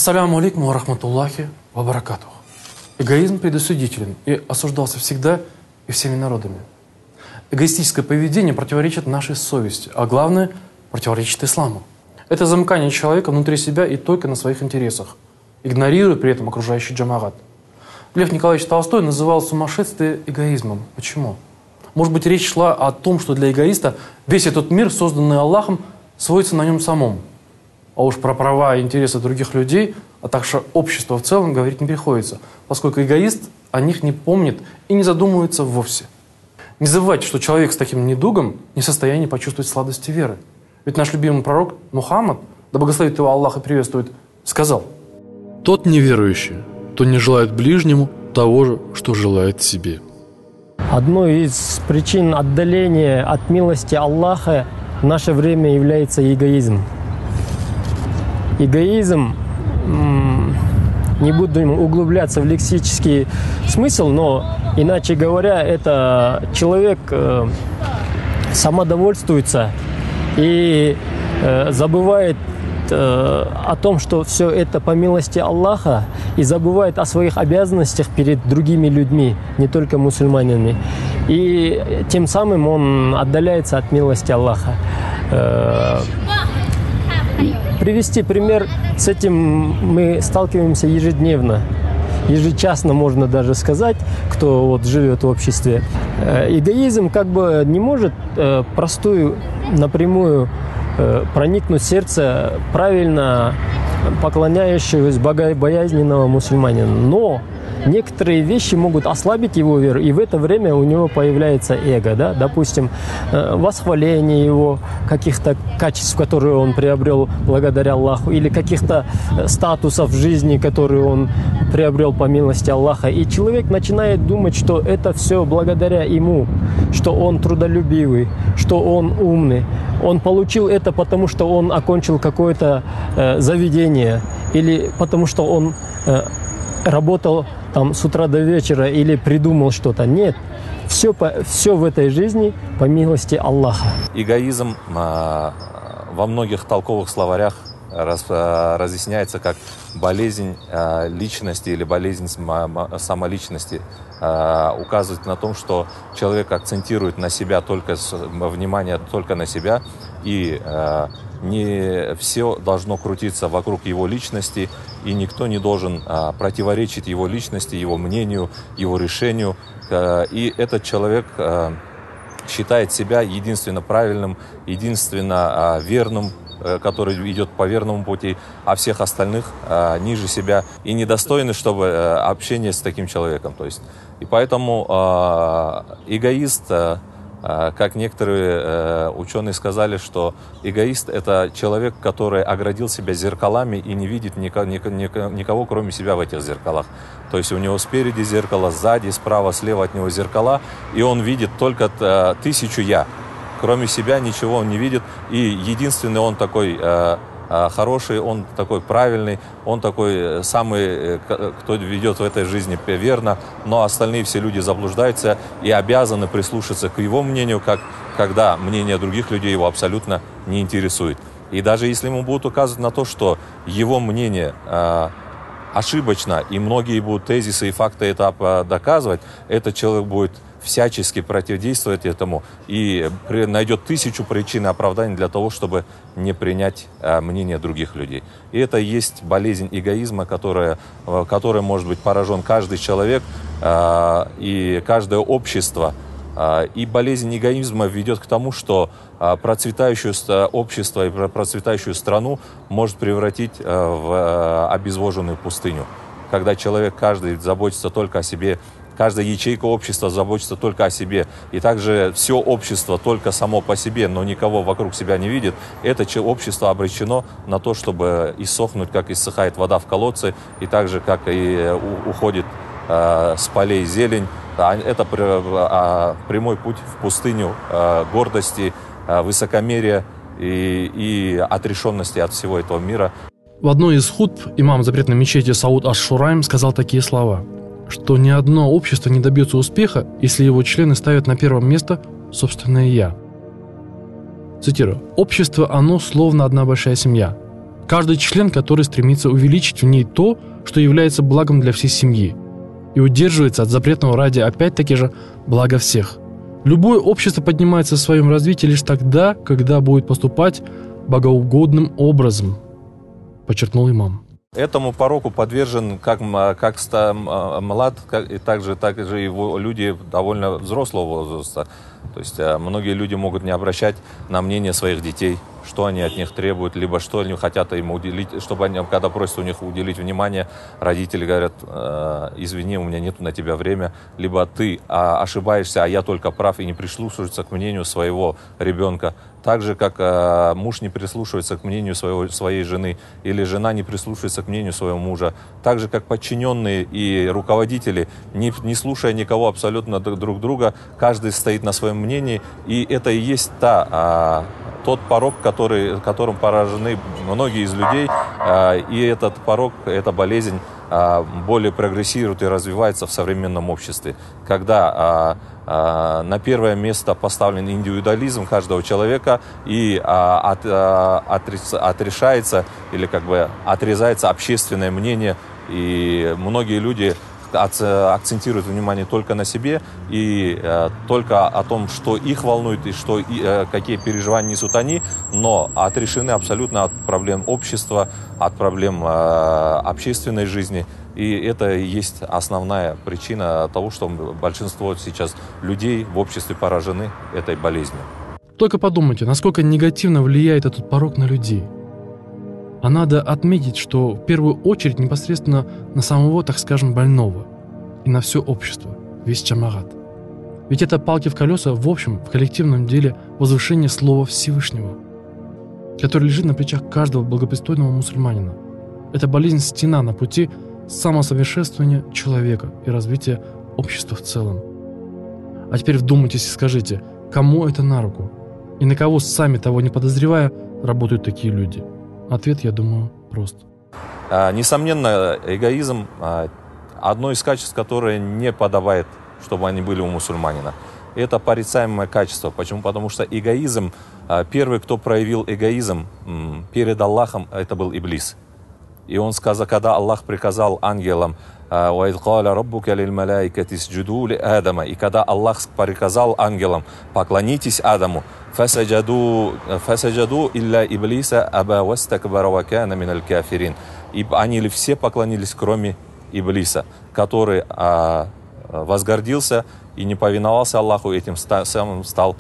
Ассаляму алейкум ва рахматуллахи ва баракатух. Эгоизм предосудителен и осуждался всегда и всеми народами. Эгоистическое поведение противоречит нашей совести, а главное – противоречит исламу. Это замыкание человека внутри себя и только на своих интересах, игнорируя при этом окружающий джамагат. Лев Николаевич Толстой называл сумасшествие эгоизмом. Почему? Может быть, речь шла о том, что для эгоиста весь этот мир, созданный Аллахом, сводится на нем самом. А уж про права и интересы других людей, а также общества в целом, говорить не приходится, поскольку эгоист о них не помнит и не задумывается вовсе. Не забывайте, что человек с таким недугом не в состоянии почувствовать сладости веры. Ведь наш любимый пророк Мухаммад, да благословит его Аллах и приветствует, сказал: «Тот неверующий, кто не желает ближнему того же, что желает себе». Одной из причин отдаления от милости Аллаха в наше время является эгоизм. Эгоизм, не буду углубляться в лексический смысл, но, иначе говоря, это человек самодовольствуется и забывает о том, что все это по милости Аллаха, и забывает о своих обязанностях перед другими людьми, не только мусульманами. И тем самым он отдаляется от милости Аллаха. Привести пример, с этим мы сталкиваемся ежедневно, ежечасно, можно даже сказать, кто вот живет в обществе. Эгоизм как бы не может простую, напрямую проникнуть в сердце правильно поклоняющегося богобоязненного мусульманина. Но некоторые вещи могут ослабить его веру, и в это время у него появляется эго. Да? Допустим, восхваление его каких-то качеств, которые он приобрел благодаря Аллаху, или каких-то статусов в жизни, которые он приобрел по милости Аллаха. И человек начинает думать, что это все благодаря ему, что он трудолюбивый, что он умный. Он получил это потому, что он окончил какое-то заведение, или потому, что он работал там с утра до вечера или придумал что-то. Нет, все в этой жизни по милости Аллаха. Эгоизм во многих толковых словарях разъясняется как болезнь личности или болезнь самоличности. Указывает на том, что человек акцентирует на себя внимание только на себя, и не все должно крутиться вокруг его личности, и никто не должен противоречить его личности, его мнению, его решению. И этот человек считает себя единственно правильным, единственно верным, который идет по верному пути, а всех остальных ниже себя и недостойны, чтобы общение с таким человеком. То есть, и поэтому эгоист, как некоторые ученые сказали, что эгоист – это человек, который оградил себя зеркалами и не видит никого, кроме себя в этих зеркалах. То есть у него спереди зеркало, сзади, справа, слева от него зеркала, и он видит только 1000 «я». Кроме себя ничего он не видит, и единственный он такой хороший, он такой правильный, он такой самый, кто ведет в этой жизни верно, но остальные все люди заблуждаются и обязаны прислушаться к его мнению, когда мнение других людей его абсолютно не интересует. И даже если ему будут указывать на то, что его мнение ошибочно, и многие будут тезисы и факты это доказывать, этот человек будет всячески противодействовать этому и найдет 1000 причин и оправданий для того, чтобы не принять мнение других людей. И это и есть болезнь эгоизма, которой может быть поражен каждый человек и каждое общество. И болезнь эгоизма ведет к тому, что процветающее общество и процветающую страну может превратить в обезвоженную пустыню. Когда человек каждый заботится только о себе, каждая ячейка общества заботится только о себе, и также все общество только само по себе, но никого вокруг себя не видит, это общество обречено на то, чтобы иссохнуть, как иссыхает вода в колодце, и также, как и уходит с полей зелень. Это прямой путь в пустыню гордости, высокомерия и отрешенности от всего этого мира. В одной из хутб имам запретной мечети Сауд аш-Шурайм сказал такие слова, что ни одно общество не добьется успеха, если его члены ставят на первое место собственное «я». Цитирую. «Общество, оно словно одна большая семья. Каждый член, который стремится увеличить в ней то, что является благом для всей семьи, и удерживается от запретного ради опять-таки же блага всех. Любое общество поднимается в своем развитии лишь тогда, когда будет поступать богоугодным образом, подчеркнул имам. Этому пороку подвержен как млад, и также его люди довольно взрослого возраста. То есть многие люди могут не обращать на мнение своих детей, что они от них требуют, либо что они хотят им уделить, чтобы они, когда просят у них уделить внимание, родители говорят: извини, у меня нет на тебя времени, либо ты ошибаешься, а я только прав, и не прислушиваются к мнению своего ребенка. Так же, как муж не прислушивается к мнению своей жены, или жена не прислушивается к мнению своего мужа. Так же, как подчиненные и руководители, не слушая никого абсолютно друг друга, каждый стоит на своем мнении, и это и есть тот порок, которым поражены многие из людей, и этот порок, эта болезнь более прогрессирует и развивается в современном обществе, когда на первое место поставлен индивидуализм каждого человека и отрешается или как бы отрезается общественное мнение, и многие люди акцентируют внимание только на себе и только о том, что их волнует и какие переживания несут они, но отрешены абсолютно от проблем общества, от проблем общественной жизни. И это и есть основная причина того, что большинство сейчас людей в обществе поражены этой болезнью. Только подумайте, насколько негативно влияет этот порок на людей. А надо отметить, что в первую очередь непосредственно на самого, так скажем, больного и на все общество, весь джамагат. Ведь это палки в колеса в общем, в коллективном деле возвышения слова Всевышнего, который лежит на плечах каждого благопристойного мусульманина. Это болезнь-стена на пути самосовершенствования человека и развития общества в целом. А теперь вдумайтесь и скажите, кому это на руку? И на кого, сами того не подозревая, работают такие люди? Ответ, я думаю, прост. Несомненно, эгоизм – одно из качеств, которое не подобает, чтобы они были у мусульманина. Это порицаемое качество. Почему? Потому что эгоизм, первый, кто проявил эгоизм перед Аллахом, это был Иблис. И он сказал, когда Аллах приказал ангелам, и когда Аллах приказал ангелам: поклонитесь Адаму, и они все поклонились, кроме Иблиса, который возгордился и не повиновался Аллаху, этим самым стал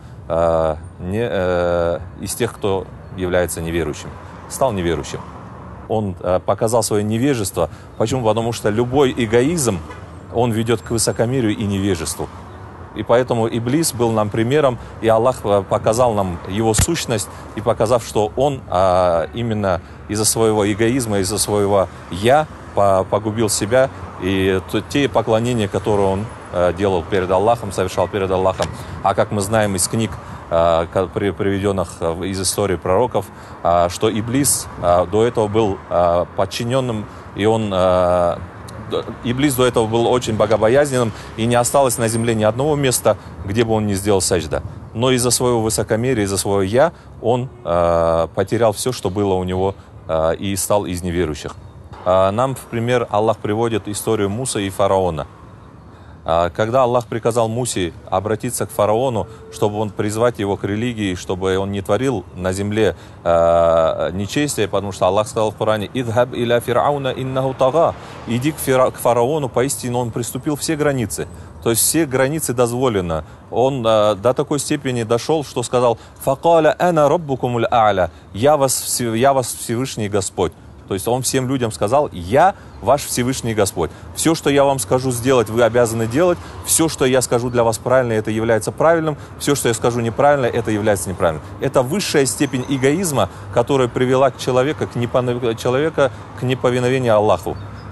из тех, кто является неверующим, стал неверующим. Он показал свое невежество. Почему? Потому что любой эгоизм, он ведет к высокомерию и невежеству. И поэтому Иблис был нам примером, и Аллах показал нам его сущность, и показав, что он именно из-за своего эгоизма, из-за своего «я» погубил себя, и те поклонения, которые он делал перед Аллахом, совершал перед Аллахом. А как мы знаем из книг, приведенных из истории пророков, что Иблис до этого был подчиненным, и Иблис до этого был очень богобоязненным, и не осталось на земле ни одного места, где бы он не сделал саджда. Но из-за своего высокомерия, из-за своего «я» он потерял все, что было у него, и стал из неверующих. Нам, в пример, Аллах приводит историю Мусы и фараона. Когда Аллах приказал Мусе обратиться к фараону, чтобы он призвать его к религии, чтобы он не творил на земле нечестие, потому что Аллах сказал в Коране: «Идхаб иля фирауна иннаху тага». Иди к фараону, поистине он приступил все границы. То есть все границы дозволено. Он до такой степени дошел, что сказал: «Факаля ана раббукумуль а'ля». Я вас Всевышний Господь. То есть он всем людям сказал: «Я ваш Всевышний Господь. Все, что я вам скажу сделать, вы обязаны делать. Все, что я скажу для вас правильно, это является правильным. Все, что я скажу неправильно, это является неправильным». Это высшая степень эгоизма, которая привела человека к неповиновению Аллаху.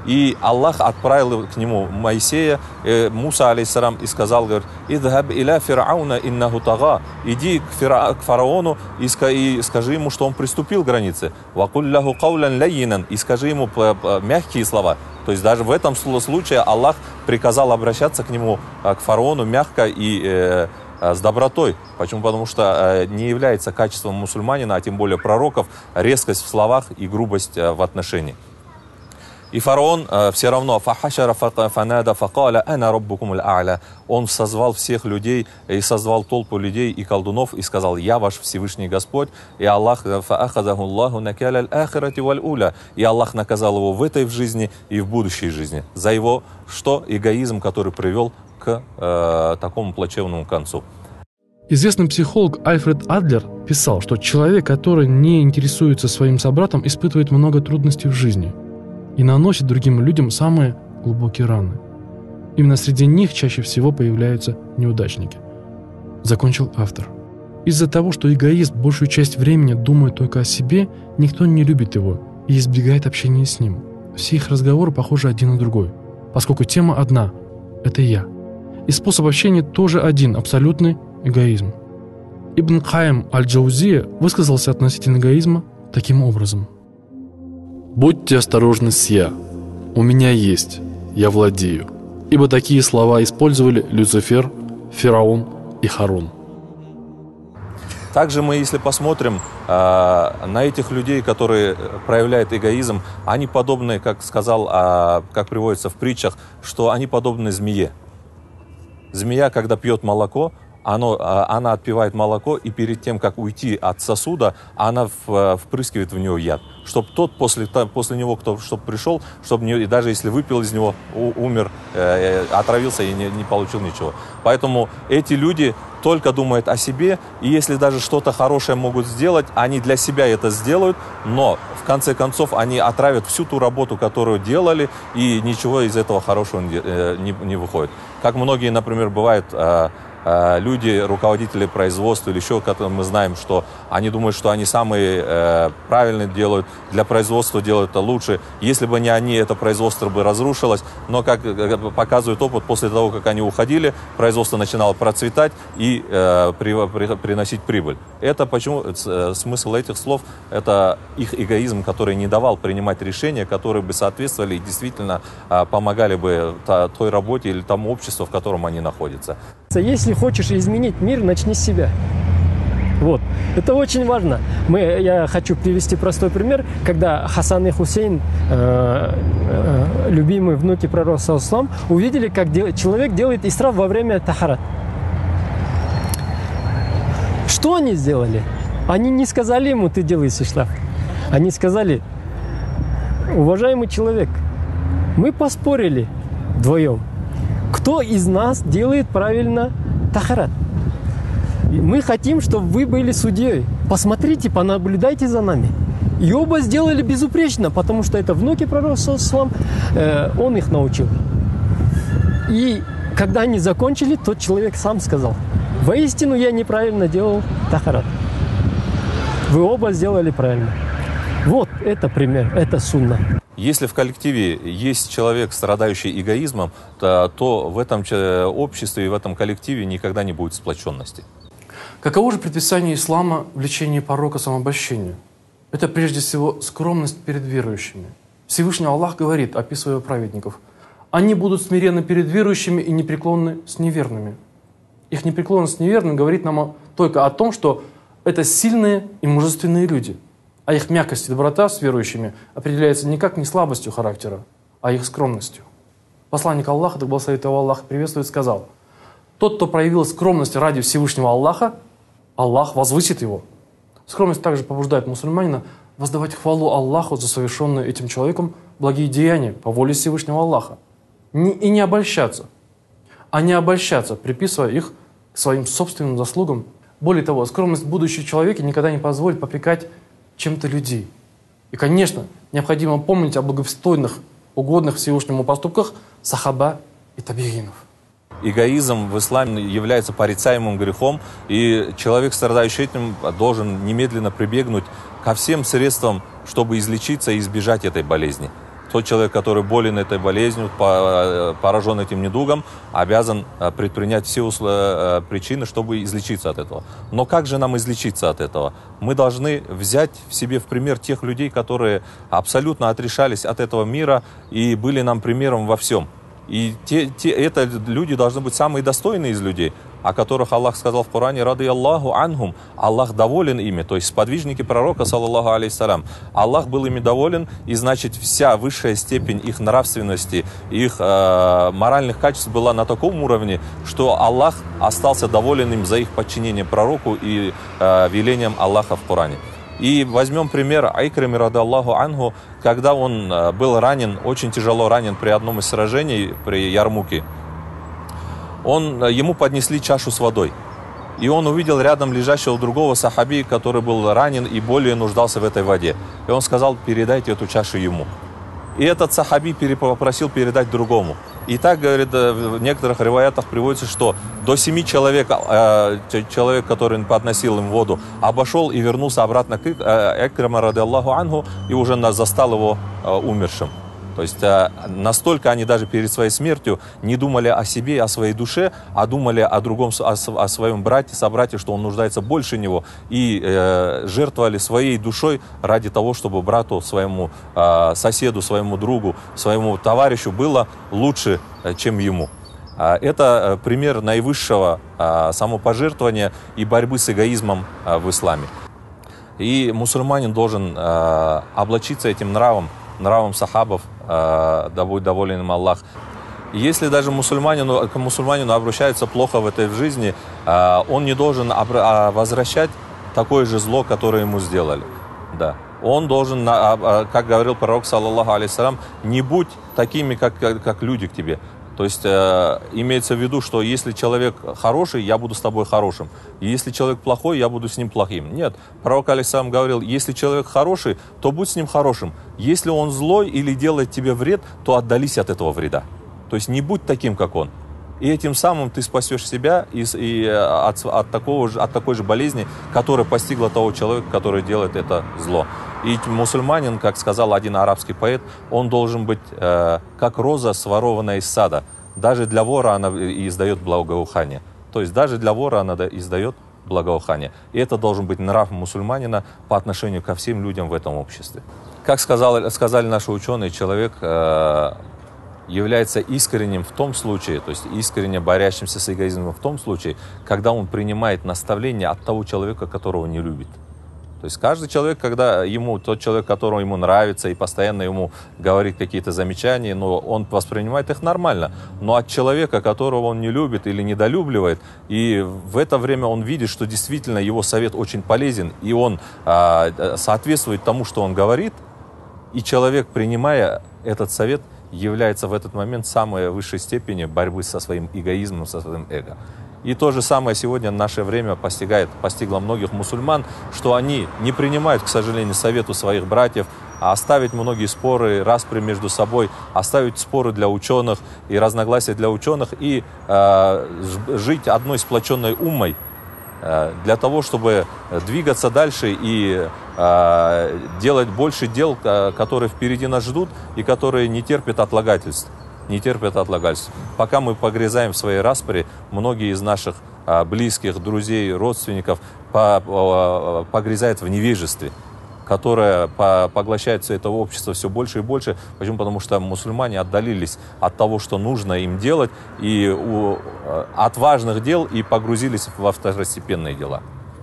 И Аллах отправил к нему Моисея, Муса, алейхиссалам, и сказал, говорит, «Идхаб иля фирауна иннаху тага». Иди к фараону и скажи ему, что он приступил к границе. «Вакуль лаху каулян лайинан». И скажи ему мягкие слова. То есть даже в этом случае Аллах приказал обращаться к нему, к фараону, мягко и с добротой. Почему? Потому что не является качеством мусульманина, а тем более пророков, резкость в словах и грубость в отношении. И фараон все равно «Фахашара фанада факаля ана раббукум аль-а'ля». Он созвал всех людей и созвал толпу людей и колдунов и сказал: «Я ваш Всевышний Господь». И Аллах «Фаахадаху Аллаху накаля аль-ахирати валь-уля». И Аллах наказал его в этой жизни и в будущей жизни за его что? Эгоизм, который привел к такому плачевному концу. Известный психолог Альфред Адлер писал, что человек, который не интересуется своим собратом, испытывает много трудностей в жизни и наносит другим людям самые глубокие раны. Именно среди них чаще всего появляются неудачники. Закончил автор. Из-за того, что эгоист большую часть времени думает только о себе, никто не любит его и избегает общения с ним. Все их разговоры похожи один на другой, поскольку тема одна – это «я». И способ общения тоже один – абсолютный эгоизм. Ибн Каим аль-Джаузия высказался относительно эгоизма таким образом. «Будьте осторожны с «я». У меня есть, я владею». Ибо такие слова использовали Люцифер, Фараон и Харун. Также мы, если посмотрим на этих людей, которые проявляют эгоизм, они подобны, как сказал, как приводится в притчах, что они подобны змее. Змея, когда пьет молоко, она отпивает молоко, и перед тем, как уйти от сосуда, она впрыскивает в него яд. Чтобы тот после него, чтобы пришел, чтобы даже если выпил из него, умер, отравился и не получил ничего. Поэтому эти люди только думают о себе, и если даже что-то хорошее могут сделать, они для себя это сделают, но в конце концов они отравят всю ту работу, которую делали, и ничего из этого хорошего не выходит. Как многие, например, бывают люди, руководители производства или еще, которые мы знаем, что они думают, что они самые правильные делают, для производства делают это лучше. Если бы не они, это производство бы разрушилось. Но, как показывает опыт, после того, как они уходили, производство начинало процветать и приносить прибыль. Это почему? Смысл этих слов – это их эгоизм, который не давал принимать решения, которые бы соответствовали и действительно помогали бы той работе или тому обществу, в котором они находятся. Если хочешь изменить мир, начни с себя. Вот. Это очень важно. Я хочу привести простой пример, когда Хасан и Хусейн, любимые внуки пророка саллаллаху, увидели, как человек делает исраф во время тахарат. Что они сделали? Они не сказали ему: ты делаешь исраф. Они сказали: уважаемый человек, мы поспорили вдвоем, кто из нас делает правильно тахарат. Мы хотим, чтобы вы были судьей. Посмотрите, понаблюдайте за нами. И оба сделали безупречно, потому что это внуки пророка саллаллаху, он их научил. И когда они закончили, тот человек сам сказал: воистину я неправильно делал тахарат. Вы оба сделали правильно. Вот это пример, это сунна. Если в коллективе есть человек, страдающий эгоизмом, то в этом обществе и в этом коллективе никогда не будет сплоченности. Каково же предписание ислама в лечении порока самообольщения? Это прежде всего скромность перед верующими. Всевышний Аллах говорит, описывая праведников: они будут смиренны перед верующими и непреклонны с неверными. Их непреклонность с неверными говорит нам только о том, что это сильные и мужественные люди. А их мягкость и доброта с верующими определяется никак не слабостью характера, а их скромностью. Посланник Аллаха, да благословит его Аллах, приветствует, сказал: тот, кто проявил скромность ради Всевышнего Аллаха, Аллах возвысит его. Скромность также побуждает мусульманина воздавать хвалу Аллаху за совершенные этим человеком благие деяния по воле Всевышнего Аллаха. И не обольщаться, приписывая их к своим собственным заслугам. Более того, скромность в будущем человеке никогда не позволит попрекать чем-то людей. И, конечно, необходимо помнить о благопристойных, угодных Всевышнему поступках сахаба и табигинов. Эгоизм в исламе является порицаемым грехом, и человек, страдающий этим, должен немедленно прибегнуть ко всем средствам, чтобы излечиться и избежать этой болезни. тот человек, который болен этой болезнью, поражен этим недугом, обязан предпринять все причины, чтобы излечиться от этого. Но как же нам излечиться от этого? Мы должны взять в себе в пример тех людей, которые абсолютно отрешались от этого мира и были нам примером во всем. И это люди должны быть самые достойные из людей, о которых Аллах сказал в Коране: «Рады Аллаху анхум», Аллах доволен ими, то есть сподвижники пророка, саллаллаху алейхиссалям. Аллах был ими доволен, и значит вся высшая степень их нравственности, их моральных качеств была на таком уровне, что Аллах остался доволен им за их подчинение пророку и велениям Аллаха в Коране. И возьмем пример Икримы, рады Аллаху анху, когда он был ранен, очень тяжело ранен при одном из сражений, при Ярмуке. Ему поднесли чашу с водой. И он увидел рядом лежащего другого сахаби, который был ранен и более нуждался в этой воде. И он сказал: передайте эту чашу ему. И этот сахаби попросил передать другому. И так, говорит, в некоторых риваятах приводится, что до 7 человек, человек, который подносил им воду, обошел и вернулся обратно к Икрима, рады Аллаху анху, и уже застал его умершим. То есть настолько они даже перед своей смертью не думали о себе, о своей душе, а думали о другом, о своем брате, собрате, что он нуждается больше него, и жертвовали своей душой ради того, чтобы брату, своему соседу, своему другу, своему товарищу было лучше, чем ему. Это пример наивысшего самопожертвования и борьбы с эгоизмом в исламе. И мусульманин должен облачиться этим нравом сахабов, да будет доволен им Аллах. Если даже к мусульманину обращаются плохо в этой жизни, он не должен возвращать такое же зло, которое ему сделали. Да. Он должен, как говорил пророк, саллаллаху алейхиссалям, не будь такими, как люди к тебе. То есть имеется в виду, что если человек хороший, я буду с тобой хорошим. И если человек плохой, я буду с ним плохим. Нет, пророк алейхиссалям говорил: если человек хороший, то будь с ним хорошим. Если он злой или делает тебе вред, то отдались от этого вреда. То есть не будь таким, как он. И этим самым ты спасешь себя от такой же болезни, которая постигла того человека, который делает это зло. И мусульманин, как сказал один арабский поэт, он должен быть как роза, сворованная из сада. Даже для вора она издает благоухание. То есть даже для вора она издает благоухание. И это должен быть нрав мусульманина по отношению ко всем людям в этом обществе. Как сказали наши ученые, человек является искренним в том случае, то есть искренне борящимся с эгоизмом в том случае, когда он принимает наставление от того человека, которого не любит. То есть каждый человек, когда тот человек, которому ему нравится и постоянно ему говорит какие-то замечания, но он воспринимает их нормально. Но от человека, которого он не любит или недолюбливает, и в это время он видит, что действительно его совет очень полезен, и он соответствует тому, что он говорит, и человек, принимая этот совет, является в этот момент самой высшей степени борьбы со своим эгоизмом, со своим эго. И то же самое сегодня в наше время постигло многих мусульман, что они не принимают, к сожалению, совету своих братьев, а оставить многие споры, распри между собой, оставить споры для ученых и разногласия для ученых и жить одной сплоченной уммой, для того, чтобы двигаться дальше и делать больше дел, которые впереди нас ждут и которые не терпят отлагательств. Пока мы погрязаем в своей распри, многие из наших близких, друзей, родственников погрязают в невежестве, которое поглощает все это общество все больше и больше. Почему? Потому что мусульмане отдалились от того, что нужно им делать, и от важных дел, и погрузились во второстепенные дела.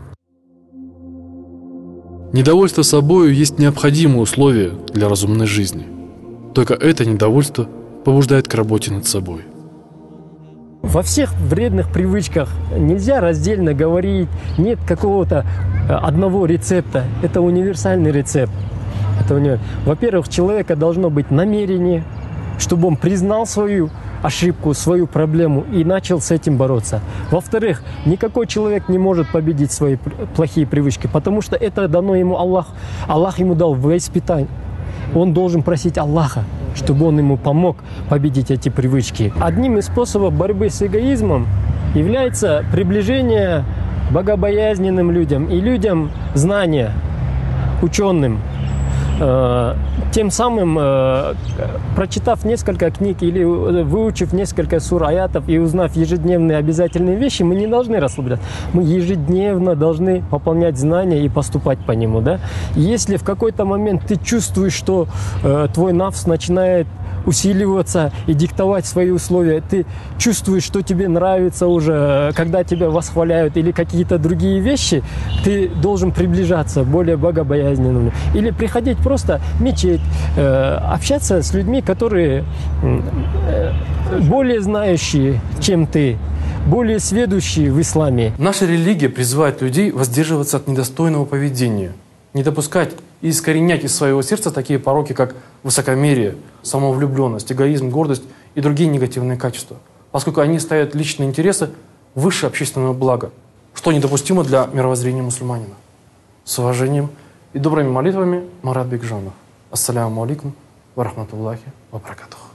Недовольство собою есть необходимое условие для разумной жизни. Только это недовольство побуждает к работе над собой. Во всех вредных привычках нельзя раздельно говорить, нет какого-то одного рецепта. Это универсальный рецепт. Во-первых, у человека должно быть намерение, чтобы он признал свою ошибку, свою проблему и начал с этим бороться. Во-вторых, никакой человек не может победить свои плохие привычки, потому что это дано ему Аллах. Аллах ему дал в испытание. Он должен просить Аллаха, чтобы он ему помог победить эти привычки. Одним из способов борьбы с эгоизмом является приближение богобоязненным людям и людям знания, ученым. тем самым, прочитав несколько книг или выучив несколько сур, аятов и узнав ежедневные обязательные вещи, мы не должны расслабляться. Мы ежедневно должны пополнять знания и поступать по нему. Да? Если в какой-то момент ты чувствуешь, что твой нафс начинает усиливаться и диктовать свои условия, ты чувствуешь, что тебе нравится уже, когда тебя восхваляют или какие-то другие вещи, ты должен приближаться более богобоязненным. Или приходить просто в мечеть, общаться с людьми, которые более знающие, чем ты, более сведущие в исламе. Наша религия призывает людей воздерживаться от недостойного поведения, не допускать и искоренять из своего сердца такие пороки, как высокомерие, самовлюбленность, эгоизм, гордость и другие негативные качества, поскольку они ставят личные интересы выше общественного блага, что недопустимо для мировоззрения мусульманина. С уважением и добрыми молитвами, Марат Бекжанов. Ассаляму алейкум ва рахматуллахи ва баракатуху.